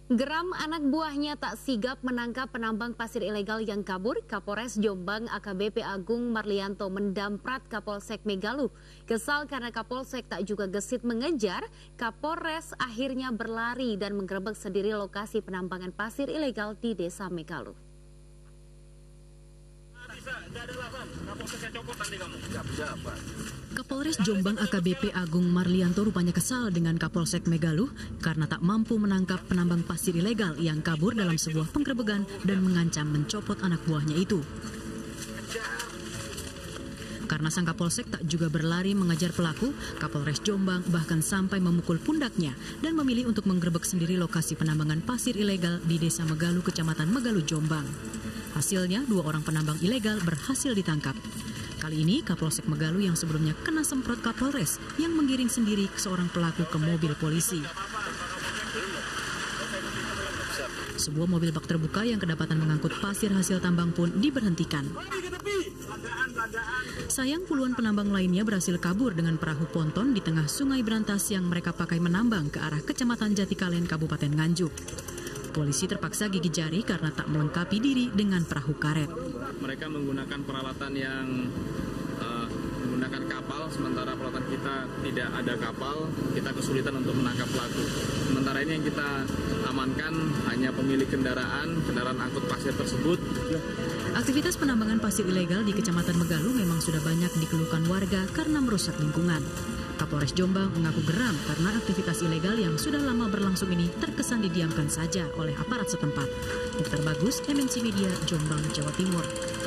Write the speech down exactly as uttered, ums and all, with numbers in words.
Geram anak buahnya tak sigap menangkap penambang pasir ilegal yang kabur. Kapolres Jombang A K B P Agung Marlianto mendamprat Kapolsek Megaluh. Kesal karena Kapolsek tak juga gesit mengejar, Kapolres akhirnya berlari dan menggerebek sendiri lokasi penambangan pasir ilegal di Desa Megaluh. Kapolres Jombang A K B P Agung Marlianto rupanya kesal dengan Kapolsek Megaluh karena tak mampu menangkap penambang pasir ilegal yang kabur dalam sebuah penggerebekan dan mengancam mencopot anak buahnya itu. Karena sang Kapolsek tak juga berlari mengejar pelaku, Kapolres Jombang bahkan sampai memukul pundaknya dan memilih untuk menggerebek sendiri lokasi penambangan pasir ilegal di Desa Megaluh, Kecamatan Megaluh, Jombang. Hasilnya, dua orang penambang ilegal berhasil ditangkap. Kali ini, Kapolsek Megaluh yang sebelumnya kena semprot Kapolres yang menggiring sendiri seorang pelaku ke mobil polisi. Sebuah mobil bak terbuka yang kedapatan mengangkut pasir hasil tambang pun diberhentikan. Sayang, puluhan penambang lainnya berhasil kabur dengan perahu ponton di tengah sungai berantas yang mereka pakai menambang ke arah Kecamatan Jatikalen, Kabupaten Nganjuk. Polisi terpaksa gigi jari karena tak melengkapi diri dengan perahu karet. Mereka menggunakan peralatan yang uh, menggunakan kapal, sementara peralatan kita tidak ada kapal, kita kesulitan untuk menangkap pelaku. Sementara ini yang kita amankan hanya pemilik kendaraan, kendaraan angkut pasir tersebut. Aktivitas penambangan pasir ilegal di Kecamatan Megaluh memang sudah banyak dikeluhkan warga karena merusak lingkungan. Kapolres Jombang mengaku geram karena aktivitas ilegal yang sudah lama berlangsung ini terkesan didiamkan saja oleh aparat setempat. Mukhtar Bagus, M N C Media, Jombang, Jawa Timur.